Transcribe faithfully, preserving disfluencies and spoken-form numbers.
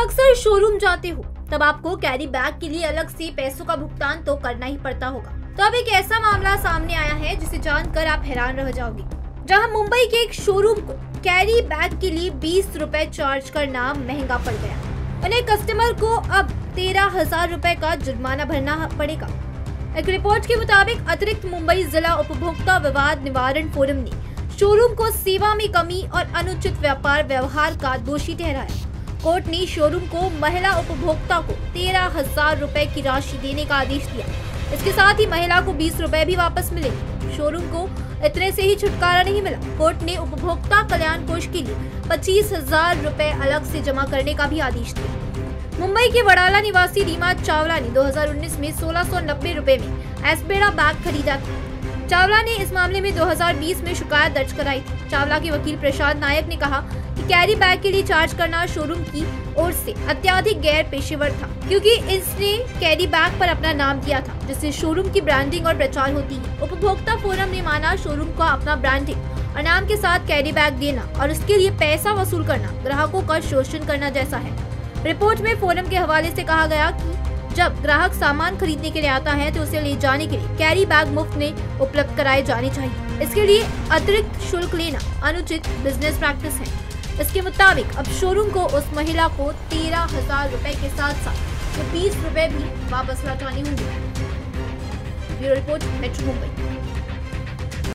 अक्सर शोरूम जाते हो तब आपको कैरी बैग के लिए अलग से पैसों का भुगतान तो करना ही पड़ता होगा। तो अब एक ऐसा मामला सामने आया है जिसे जानकर आप हैरान रह जाओगे, जहां मुंबई के एक शोरूम को कैरी बैग के लिए बीस रुपए चार्ज करना महंगा पड़ गया। उन्हें कस्टमर को अब तेरह हजार रुपए का जुर्माना भरना पड़ेगा। एक रिपोर्ट के मुताबिक अतिरिक्त मुंबई जिला उपभोक्ता विवाद निवारण फोरम ने शोरूम को सेवा में कमी और अनुचित व्यापार व्यवहार का दोषी ठहराया। कोर्ट ने शोरूम को महिला उपभोक्ता को तेरह हजार रुपए की राशि देने का आदेश दिया। इसके साथ ही महिला को बीस रुपए भी वापस मिले। शोरूम को इतने से ही छुटकारा नहीं मिला, कोर्ट ने उपभोक्ता कल्याण कोष के लिए पच्चीस हजार रुपए अलग से जमा करने का भी आदेश दिया। मुंबई के वडाला निवासी रीमा चावला ने दो हजार उन्नीस में सोलह सौ नब्बे रुपए में एस्पेडा बैग खरीदा था। चावला ने इस मामले में दो हजार बीस में शिकायत दर्ज कराई थी। चावला के वकील प्रसाद नायक ने कहा कि कैरी बैग के लिए चार्ज करना शोरूम की ओर से अत्यधिक गैर पेशेवर था, क्योंकि इसने कैरी बैग पर अपना नाम दिया था, जिससे शोरूम की ब्रांडिंग और प्रचार होती है। उपभोक्ता फोरम ने माना शोरूम को अपना ब्रांडिंग और नाम के साथ कैरी बैग देना और उसके लिए पैसा वसूल करना ग्राहकों का शोषण करना जैसा है। रिपोर्ट में फोरम के हवाले से कहा गया कि जब ग्राहक सामान खरीदने के लिए आता है तो उसे ले जाने के लिए कैरी बैग मुफ्त में उपलब्ध कराए जाने चाहिए। इसके लिए अतिरिक्त शुल्क लेना अनुचित बिजनेस प्रैक्टिस है। इसके मुताबिक अब शोरूम को उस महिला को तेरह हजार रुपए के साथ साथ तो बीस रुपए भी वापस लौटाने होंगे। Bureau report, metro Mumbai.